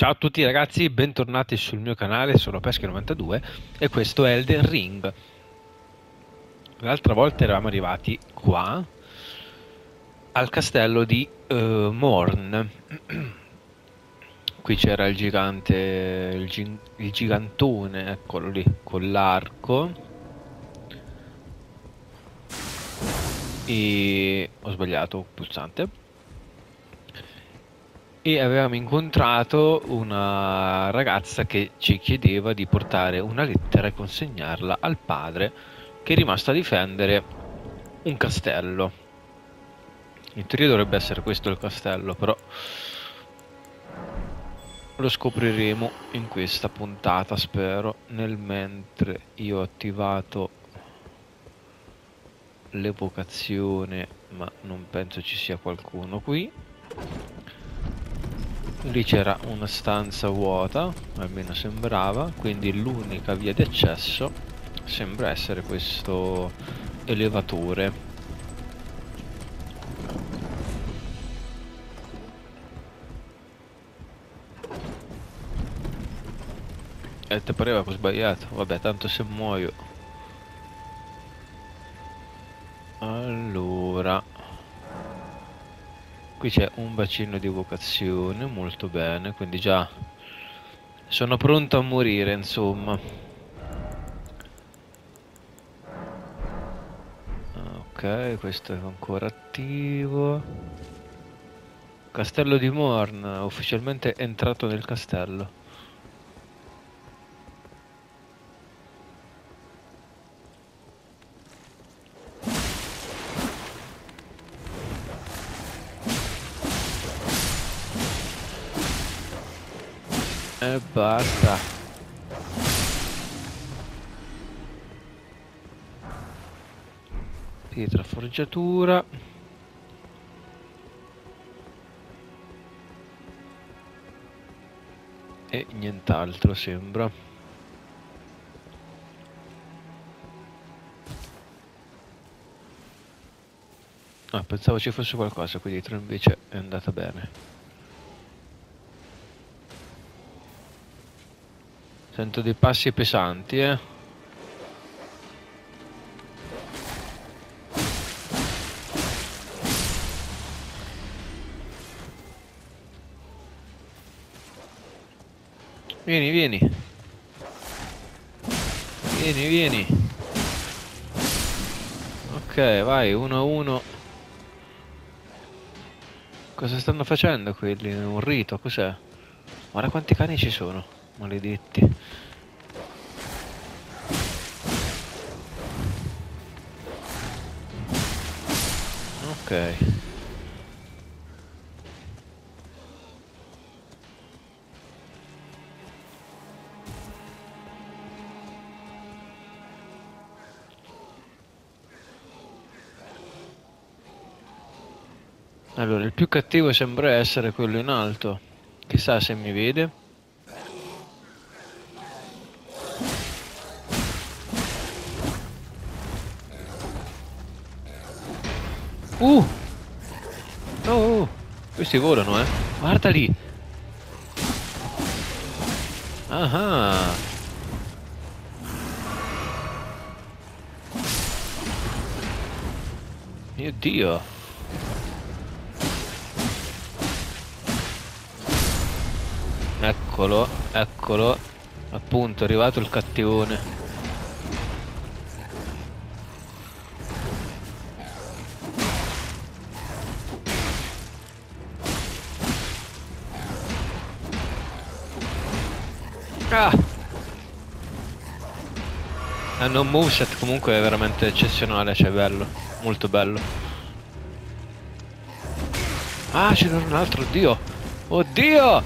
Ciao a tutti ragazzi, bentornati sul mio canale, sono Pesche92 e questo è Elden Ring. L'altra volta eravamo arrivati qua, al castello di Morn. Qui c'era il gigante, il gigantone, eccolo lì, con l'arco. E ho sbagliato pulsante. E avevamo incontrato una ragazza che ci chiedeva di portare una lettera e consegnarla al padre, che è rimasto a difendere un castello. In teoria dovrebbe essere questo il castello, però lo scopriremo in questa puntata, spero. Nel mentre io ho attivato l'evocazione, ma non penso ci sia qualcuno qui. Lì c'era una stanza vuota, almeno sembrava, quindi l'unica via di accesso sembra essere questo elevatore. E te pareva che ho sbagliato? Vabbè, tanto se muoio. Allora, qui c'è un bacino di evocazione, molto bene, quindi già sono pronto a morire, insomma. Ok, questo è ancora attivo. Castello di Morn, ufficialmente entrato nel castello. E basta. Pietra forgiatura. E nient'altro sembra. Ah, pensavo ci fosse qualcosa qui dietro, invece è andata bene. Sento dei passi pesanti, eh. Vieni, vieni. Vieni, vieni. Ok, vai, 1 a 1. Cosa stanno facendo quelli? Un rito, cos'è? Guarda quanti cani ci sono, maledetti. Ok. Allora, il più cattivo sembra essere quello in alto. Chissà se mi vede. Uh! Oh! Questi volano, eh! Guarda lì! Ah! Mio Dio! Eccolo, eccolo. Appunto, è arrivato il cattivone. Ah! Hanno un moveset comunque veramente eccezionale, cioè bello, molto bello. Ah, ce n'era un altro, oddio! Oddio!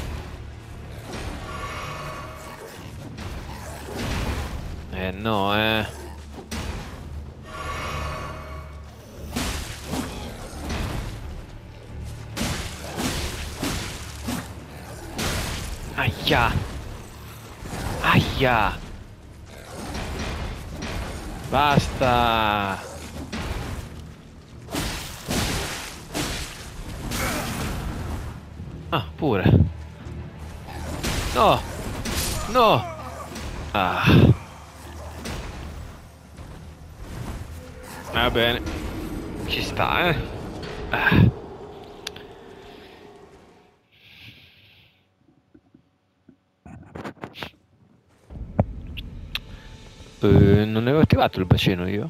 No, Aia! Aia! Basta! Ah, pure. No! No! Ah. Va bene. Ci sta, eh? Ah. Non avevo attivato il bacino io.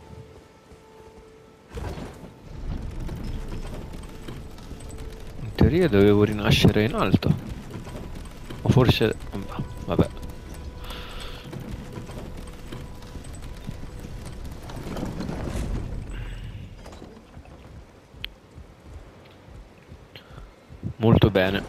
In teoria dovevo rinascere in alto. O forse... Vabbè. Molto bene.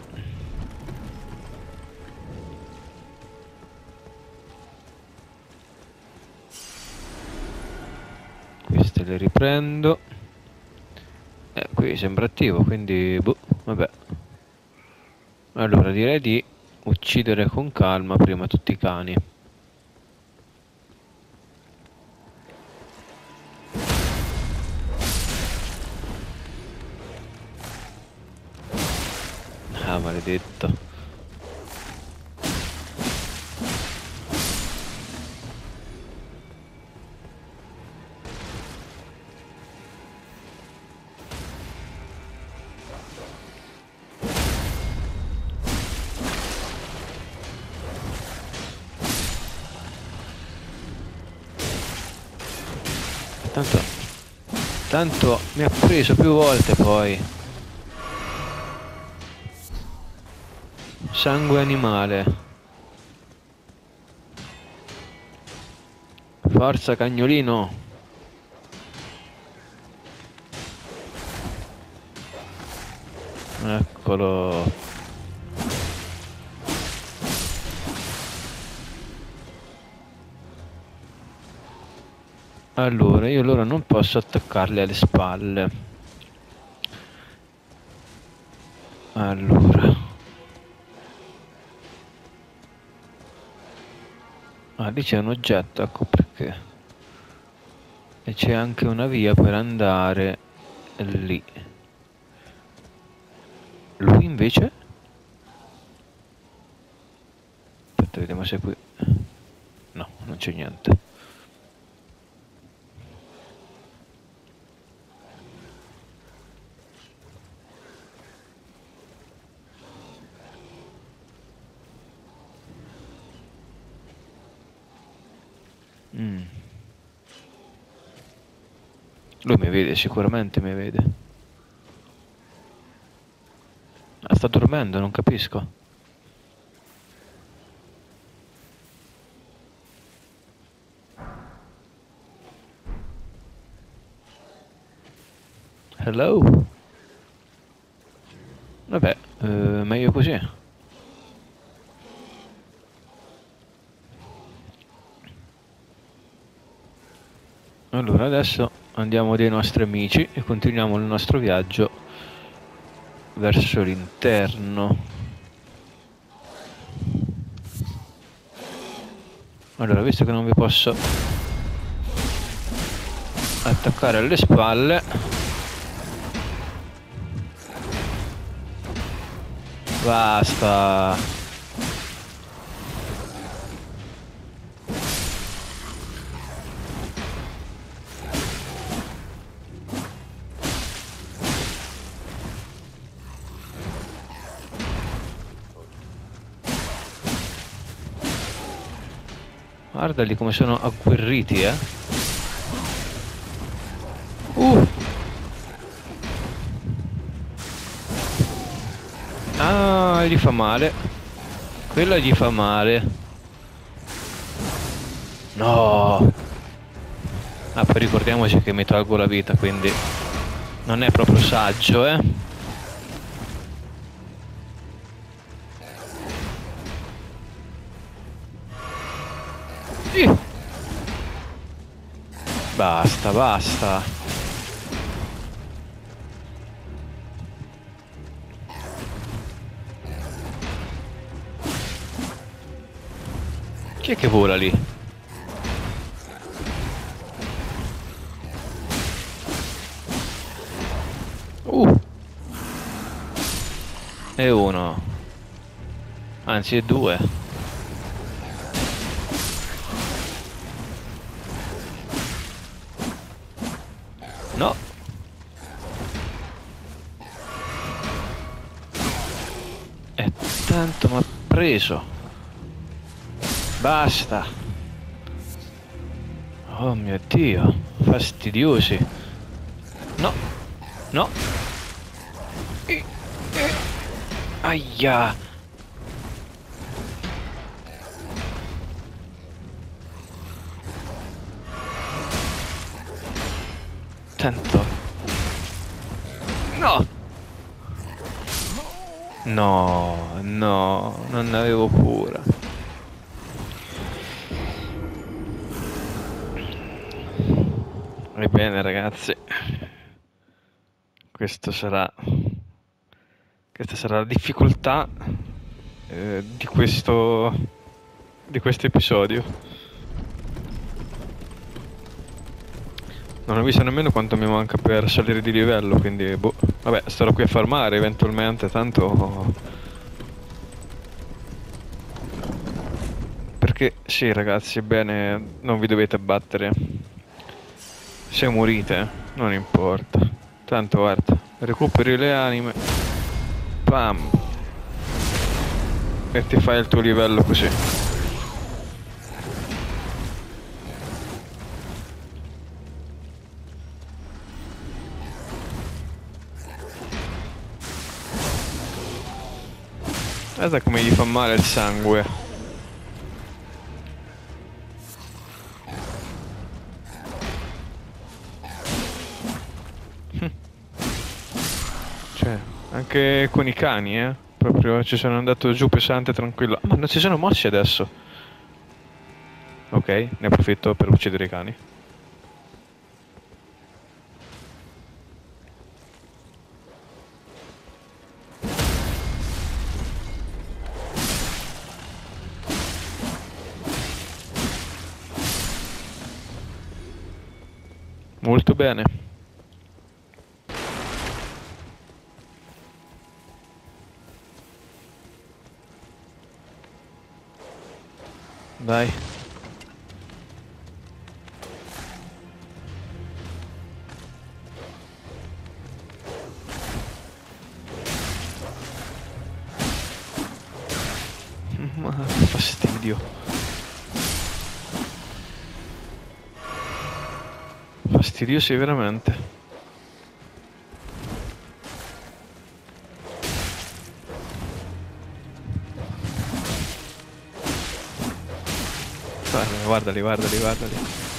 Queste le riprendo. Qui sembra attivo, quindi... Boh, vabbè. Allora direi di uccidere con calma prima tutti i cani. Ah, maledetto. Tanto mi ha preso più volte poi. Sangue animale. Forza cagnolino. Eccolo. Allora, io loro non posso attaccarli alle spalle. Allora. Ah, lì c'è un oggetto, ecco perché. E c'è anche una via per andare lì. Lui invece? Aspetta, vediamo se qui... No, non c'è niente. Lui mi vede, sicuramente mi vede. Ah, sta dormendo, non capisco. Hello? Vabbè, meglio così. Allora, adesso andiamo dai nostri amici e continuiamo il nostro viaggio verso l'interno. Allora, visto che non vi posso attaccare alle spalle, basta. Guardali come sono agguerriti, eh. Ah, gli fa male. Quella gli fa male. No. Ah, poi ricordiamoci che mi tolgo la vita, quindi non è proprio saggio, eh. Basta, basta. Chi è che vola lì? E uno. Anzi, è due. No. E tanto mi ha preso. Basta. Oh mio Dio. Fastidiosi. No. No. Aia. Tanto. No. No, no, non ne avevo cura. Ebbene ragazzi, questa sarà la difficoltà di questo episodio. Non ho visto nemmeno quanto mi manca per salire di livello, quindi boh. Vabbè, starò qui a farmare eventualmente, tanto. Perché sì ragazzi, bene, non vi dovete abbattere. Se morite, non importa. Tanto guarda, recuperi le anime. Pam. E ti fai il tuo livello così. Guarda come gli fa male il sangue. Cioè, anche con i cani, proprio ci sono andato giù pesante, tranquillo. Ma non si sono mossi adesso. Ok, ne approfitto per uccidere i cani. Molto bene. Dai. Ma che fastidio. Fastidiosi veramente. Guardali, guardali, guardali.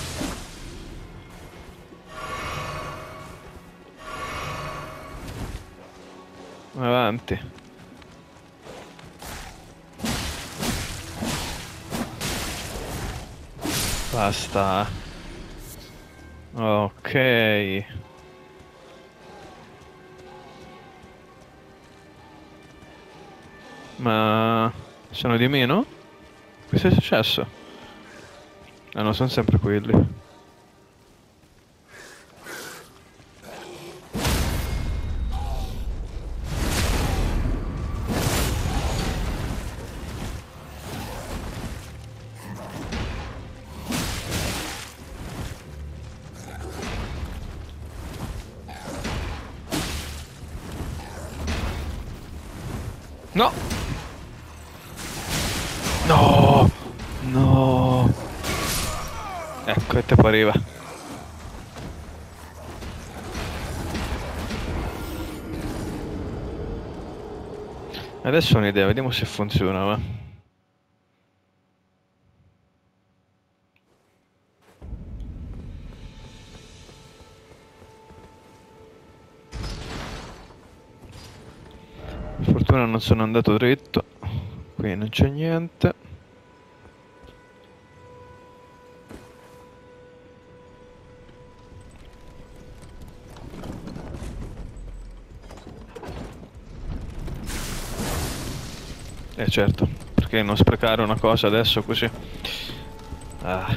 Avanti. Basta. Ok. Ma sono di meno? Cosa è successo? Ah no, sono sempre quelli. No! No! No! Ecco, e te pareva. Adesso ho un'idea, vediamo se funziona, va. Per fortuna non sono andato dritto, qui non c'è niente. Certo, perché non sprecare una cosa adesso così. Ah.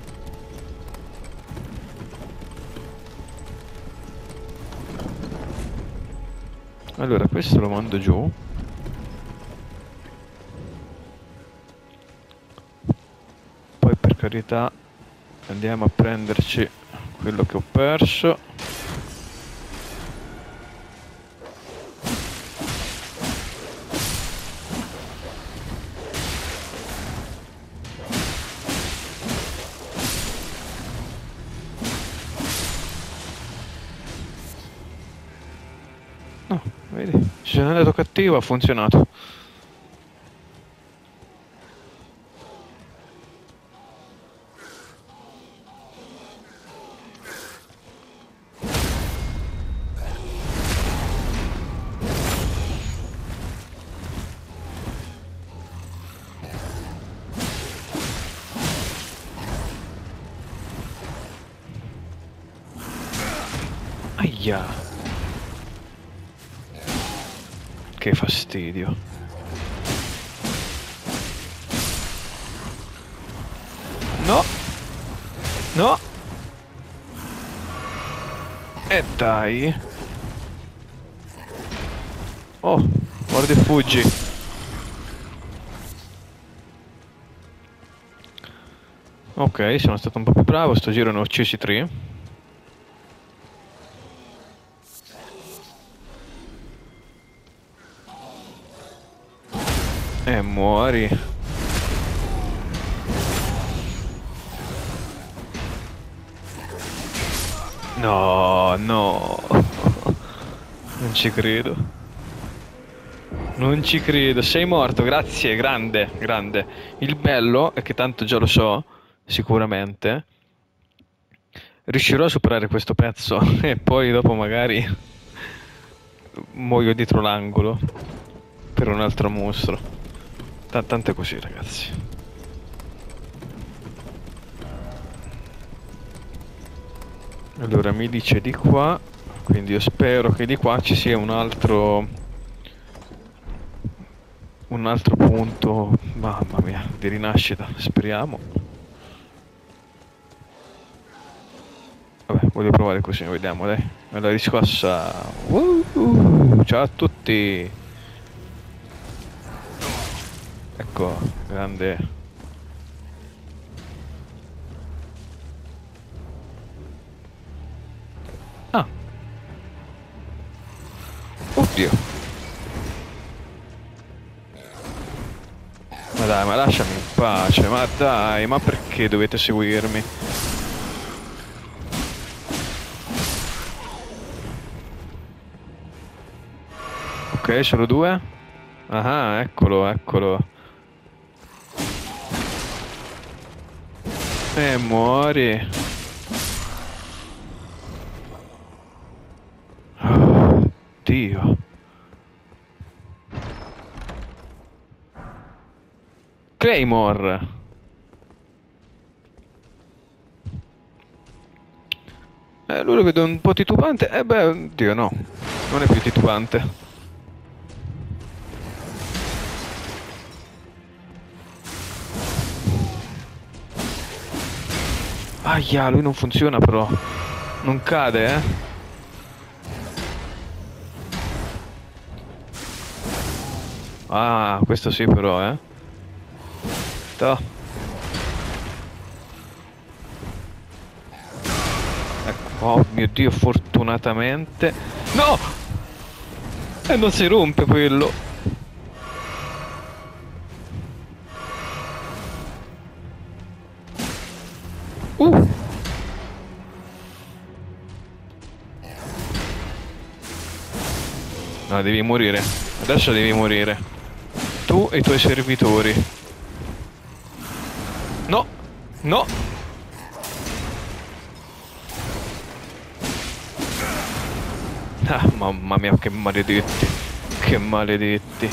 Allora, questo lo mando giù. Poi per carità andiamo a prenderci quello che ho perso. Se non è andato cattivo ha funzionato. Aia. Che fastidio. No. No. E dai. Oh, guarda e fuggi. Ok, sono stato un po' più bravo, sto giro ne ho uccisi 3. E muori. No, no. Non ci credo. Non ci credo. Sei morto, grazie, grande, grande. Il bello è che tanto già lo so, sicuramente. Riuscirò a superare questo pezzo e poi dopo magari muoio dietro l'angolo per un altro mostro. Tanto è così, ragazzi. Allora mi dice di qua, quindi io spero che di qua ci sia un altro punto, mamma mia, di rinascita, speriamo. Vabbè, voglio provare così, vediamo, dai. Bella riscossa. Ciao a tutti. Ecco, grande. Ah. Oddio. Ma dai, ma lasciami in pace, ma dai, ma perché dovete seguirmi? Ok, solo 2? Ah, eccolo, eccolo. Muori. Oh, Dio. Claymore. Lui lo vedo un po' titubante. Beh, oddio, no. Non è più titubante. Aia, lui non funziona però. Non cade, eh. Ah, questo sì però, eh. Toh. Ecco, oh mio Dio, fortunatamente. No! E non si rompe quello. Uh! No, devi morire. Adesso devi morire. Tu e i tuoi servitori. No! No! Ah, mamma mia, che maledetti. Che maledetti.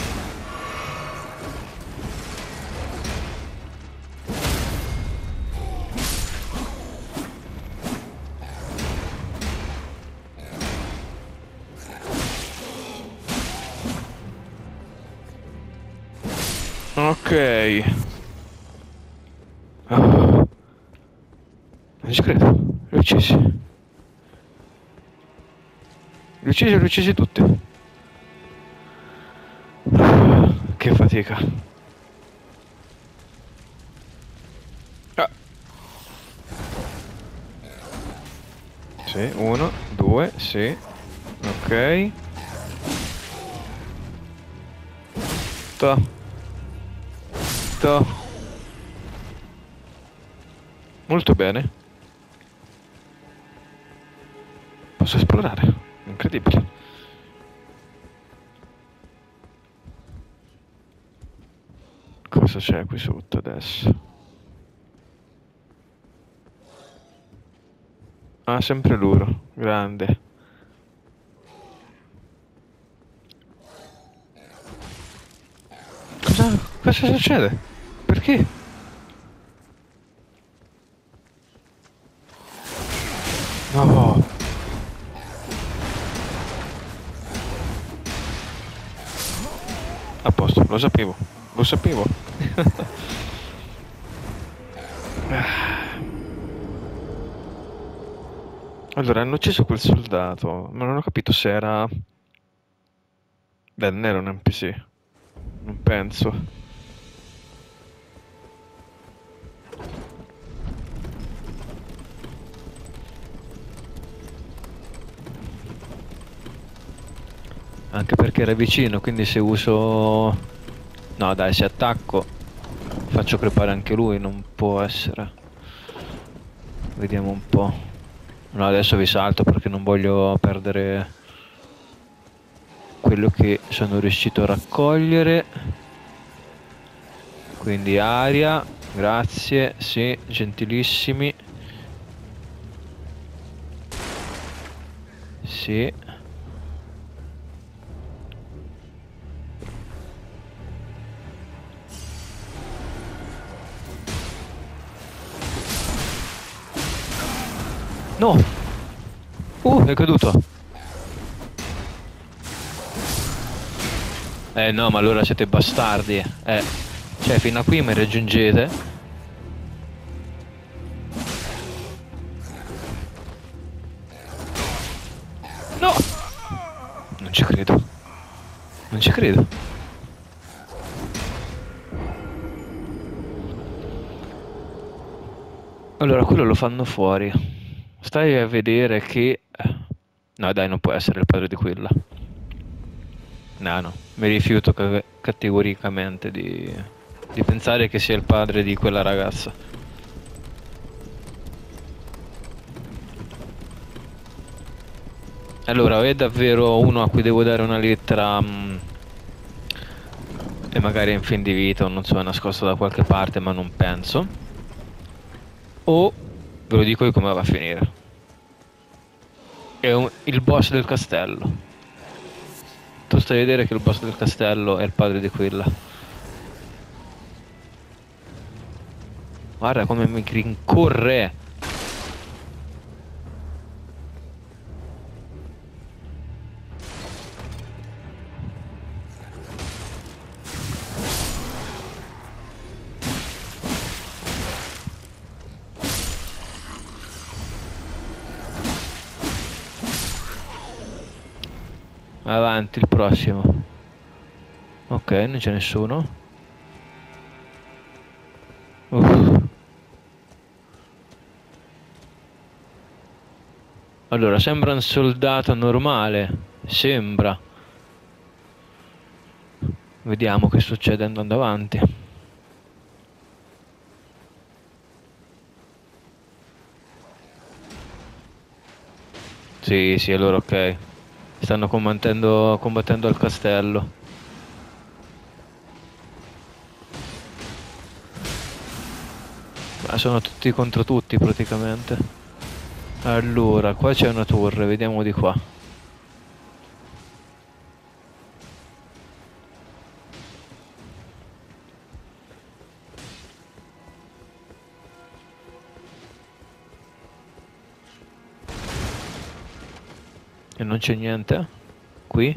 Ok. Non ci credo. Li ho uccisi. Li ho uccisi tutti. Che fatica. Ah. Sì, 1, 2, sì. Ok. Toh. Toh. Molto bene. Posso esplorare. Incredibile. Cosa c'è qui sotto adesso? Ah, sempre loro. Grande. Cosa succede? Perché? No. A posto, lo sapevo. Lo sapevo. Allora, hanno ucciso quel soldato, ma non ho capito se era... Beh, non era un NPC. Non penso. Anche perché era vicino, quindi se uso... No, dai, se attacco faccio crepare anche lui, non può essere. Vediamo un po'. No, adesso vi salto perché non voglio perdere quello che sono riuscito a raccogliere. Quindi aria, grazie, sì, gentilissimi. Sì. No! È caduto! No, ma allora siete bastardi. Cioè, fino a qui mi raggiungete. No! Non ci credo. Non ci credo. Allora, quello lo fanno fuori. Stai a vedere che... No, dai, non può essere il padre di quella. No, no, mi rifiuto categoricamente di pensare che sia il padre di quella ragazza. Allora, o è davvero uno a cui devo dare una lettera e magari è in fin di vita o non so, è nascosto da qualche parte, ma non penso. O ve lo dico io come va a finire. È il boss del castello. Tu stai a vedere che il boss del castello è il padre di quella. Guarda come mi rincorre. Avanti, il prossimo. Ok, non c'è nessuno. Allora, sembra un soldato normale. Sembra. Vediamo che succede andando avanti. Sì, sì, allora ok. Stanno combattendo al castello. Ma sono tutti contro tutti praticamente. Allora, qua c'è una torre, vediamo di qua. E non c'è niente? Qui?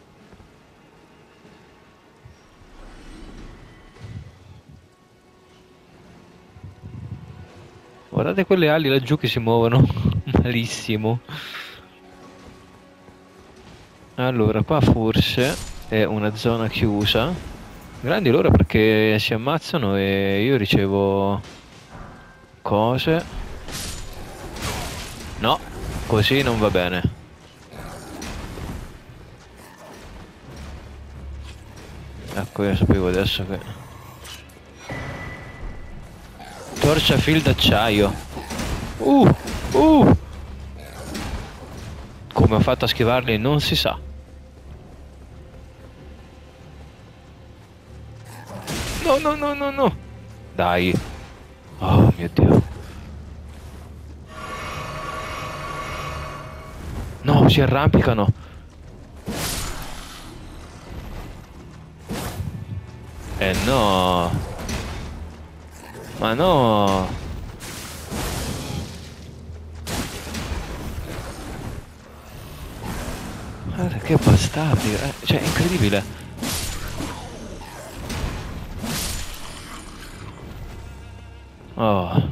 Guardate quelle ali laggiù che si muovono malissimo. Allora, qua forse è una zona chiusa. Grandi loro perché si ammazzano e io ricevo cose. No, così non va bene. Ecco, io sapevo adesso che... Torcia fil d'acciaio. Uh, uh. Come ho fatto a schivarli non si sa. No, no, no, no, no. Dai. Oh mio Dio. No, si arrampicano. No. Ma no. Guarda che bastardi. Cioè, è incredibile. Oh.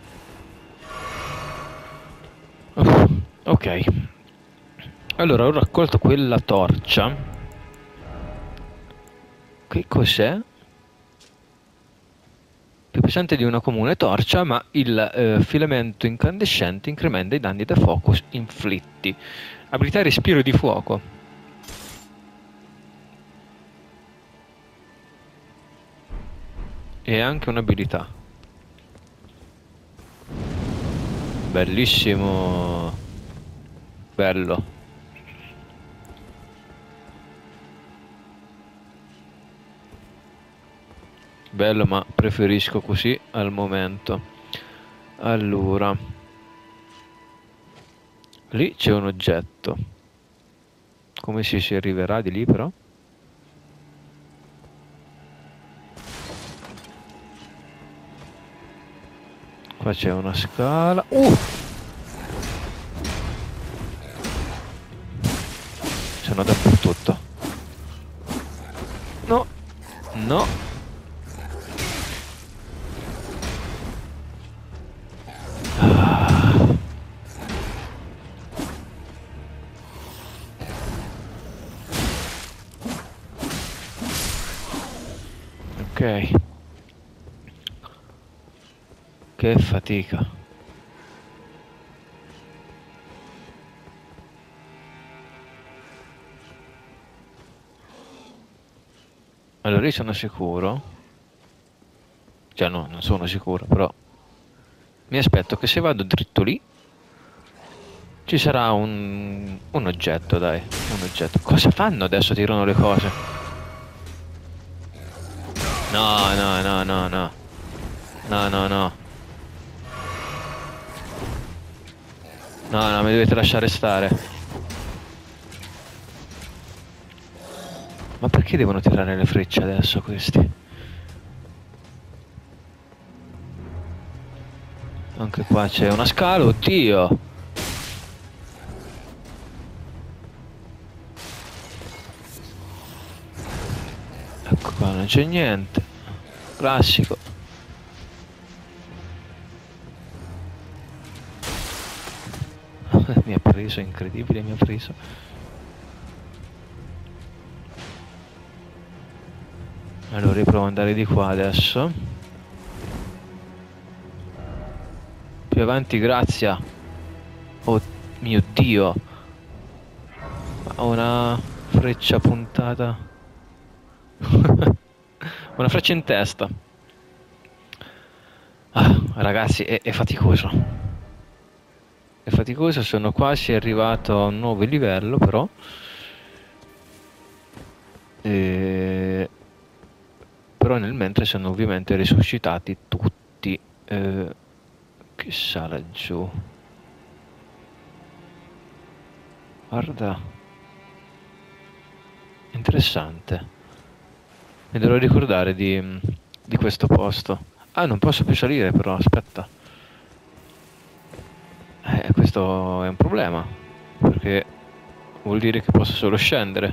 Ok. Allora, ho raccolto quella torcia. Che cos'è? Più pesante di una comune torcia, ma il filamento incandescente incrementa i danni da fuoco inflitti. Abilità respiro di fuoco. E anche un'abilità. Bellissimo. Bello. Bello, ma preferisco così al momento. Allora, lì c'è un oggetto. Come si arriverà di lì però? Qua c'è una scala. Sono dappertutto. No, no. Ah. Ok. Che fatica. Allora io sono sicuro. Cioè no, non sono sicuro, però mi aspetto che se vado dritto lì ci sarà un oggetto, dai. Un oggetto. Cosa fanno adesso? Tirano le cose. No, no, no, no, no. No, no, no. No, no, mi dovete lasciare stare. Ma perché devono tirare le frecce adesso questi? Anche qua c'è una scala, oddio! Ecco qua, non c'è niente. Classico. Mi ha preso, incredibile, mi ha preso. Allora riprovo ad andare di qua adesso. Più avanti, Grazia. Oh mio Dio. Ho una freccia puntata. Una freccia in testa. Ah, ragazzi, è faticoso. È faticoso, sono quasi arrivato a un nuovo livello, però. E... Però nel mentre sono ovviamente risuscitati tutti. Chissà laggiù. Guarda. Interessante. Mi dovrò ricordare di questo posto. Ah, non posso più salire però, aspetta. Questo è un problema. Perché vuol dire che posso solo scendere.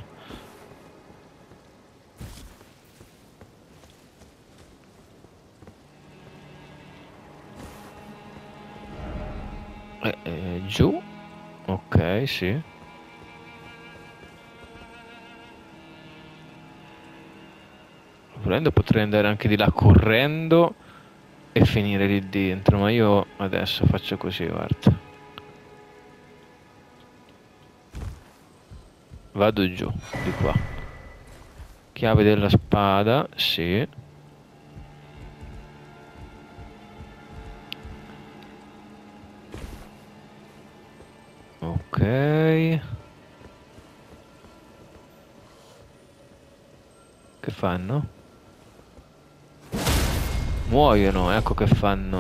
Giù. Ok, sì. Volendo potrei andare anche di là correndo e finire lì dentro, ma io adesso faccio così, guarda. Vado giù, di qua. Chiave della spada, sì. Ok. Che fanno? muoiono, ecco che fanno.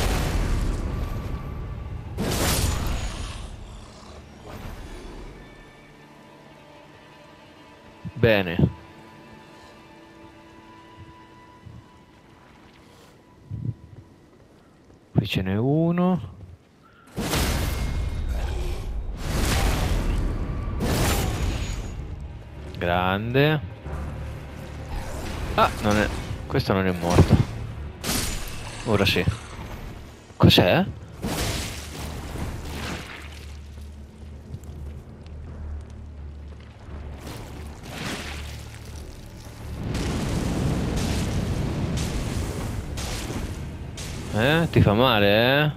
Bene. Qui ce n'è uno. Grande. Ah, non è... questo non è morto. Ora sì. Cos'è? Ti fa male, eh?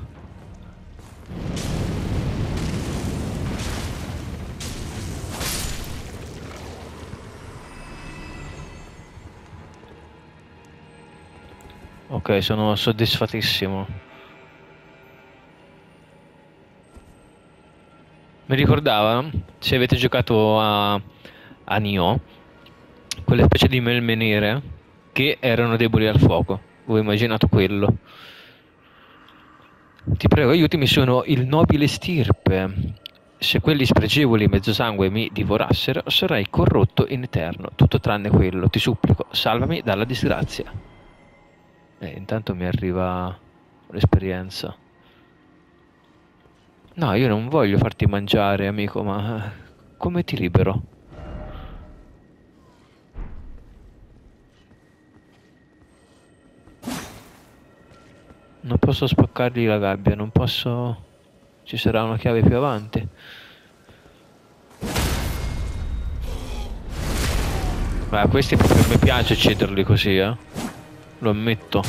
Ok, sono soddisfatissimo. Mi ricordava, se avete giocato a Nioh, quelle specie di melmeniere che erano deboli al fuoco. Ho immaginato quello. Ti prego, aiutami, sono il nobile stirpe. Se quelli spregevoli mezzosangue mi divorassero, sarei corrotto in eterno, tutto tranne quello. Ti supplico, salvami dalla disgrazia. Intanto mi arriva l'esperienza. No, io non voglio farti mangiare, amico, ma come ti libero? Non posso spaccargli la gabbia, non posso... Ci sarà una chiave più avanti. Ma questi proprio mi piace ucciderli così, eh? Lo ammetto.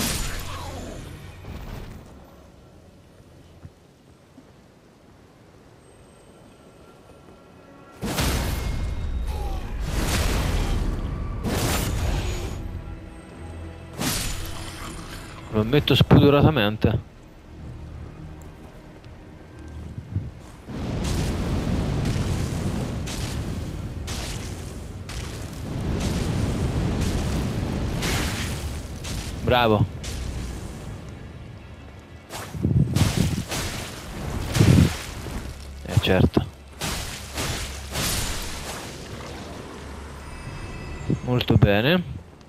Lo ammetto spudoratamente. Bravo. Certo. Molto bene.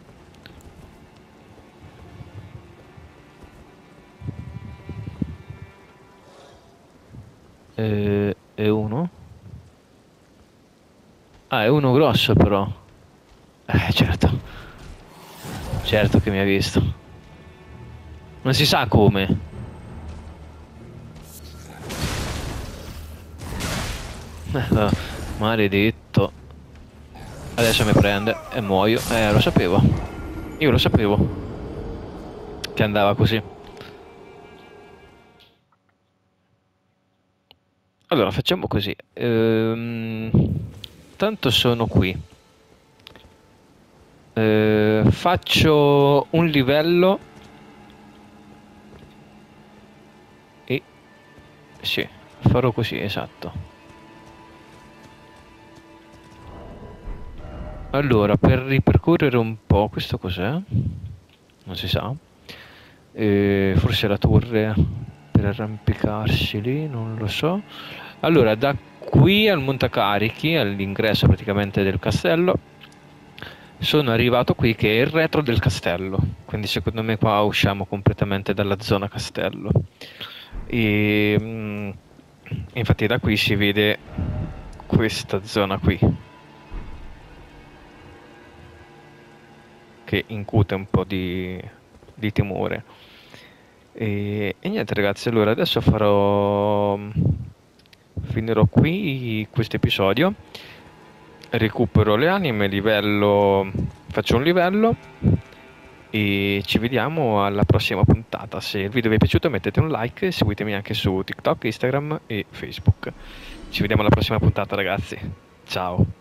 È uno? Ah, è uno grosso però. Certo. Certo che mi ha visto. Non si sa come. Maledetto. Adesso mi prende e muoio. Lo sapevo. Io lo sapevo che andava così. Allora, facciamo così. Tanto sono qui. Faccio un livello. E... sì, farò così, esatto. Allora, per ripercorrere un po', questo cos'è? Non si sa. Forse la torre per arrampicarsi lì, non lo so. Allora, da qui al montacarichi, all'ingresso praticamente del castello, sono arrivato qui che è il retro del castello. Quindi secondo me qua usciamo completamente dalla zona castello. E infatti da qui si vede questa zona qui, che incute un po' di timore. E niente ragazzi, allora adesso finirò qui questo episodio, recupero le anime, faccio un livello e ci vediamo alla prossima puntata. Se il video vi è piaciuto mettete un like e seguitemi anche su TikTok, Instagram e Facebook. Ci vediamo alla prossima puntata ragazzi, ciao.